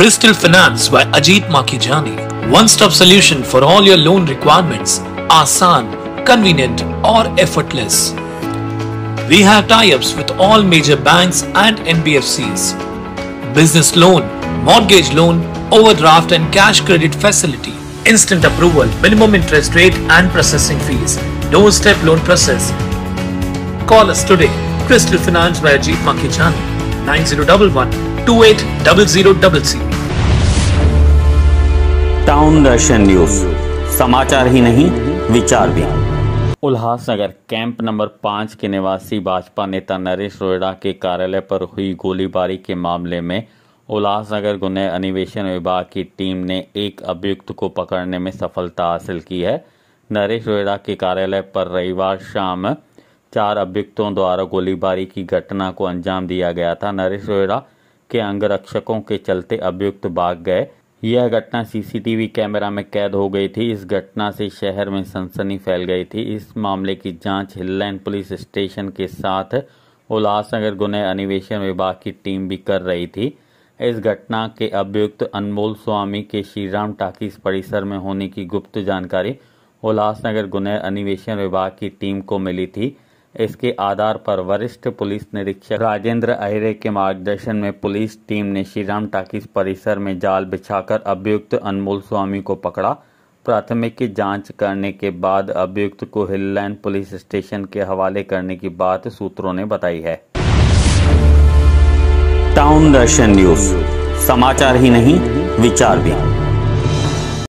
Crystal Finance by Ajit Makhijani. One-stop solution for all your loan requirements. Aasan, convenient or effortless. We have tie-ups with all major banks and NBFCs. Business loan, mortgage loan, overdraft and cash credit facility. Instant approval, minimum interest rate and processing fees. Doorstep loan process. Call us today. Crystal Finance by Ajit Makhijani. 9011-280000. Town Darshan news, समाचार ही नहीं विचार भी। Ulhasnagar camp number 5 के निवासी भाजपा नेता नरेश रोहिड़ा के कार्यालय पर हुई गोलीबारी के मामले में उल्लासनगर गुन्हे अन्वेषण विभाग की टीम ने एक अभियुक्त को पकड़ने में सफलता हासिल की है। नरेश रोहिड़ा के कार्यालय पर रविवार शाम 4 अभियुक्तों द्वारा गोलीबारी की घटना को अंजाम दिया गया था। नरेश रोहिड़ा के अंगरक्षकों के चलते अभियुक्त भाग गए। यह घटना सीसीटीवी कैमरा में कैद हो गई थी। इस घटना से शहर में सनसनी फैल गई थी। इस मामले की जांच हिललैंड पुलिस स्टेशन के साथ उल्लासनगर गुन्हे अन्वेषण विभाग की टीम भी कर रही थी। इस घटना के अभियुक्त अनमोल स्वामी के श्रीराम टाकीज परिसर में होने की गुप्त जानकारी उल्लासनगर गुन्हे अन्वेषण विभाग की टीम को मिली थी। इसके आधार पर वरिष्ठ पुलिस निरीक्षक राजेंद्र अहिरे के मार्गदर्शन में पुलिस टीम ने श्रीराम टाकीज परिसर में जाल बिछाकर अभियुक्त अनमोल स्वामी को पकड़ा। प्राथमिक की जांच करने के बाद अभियुक्त को हिललैंड पुलिस स्टेशन के हवाले करने की बात सूत्रों ने बताई है। टाउन दर्शन न्यूज, समाचार ही नहीं विचार भी।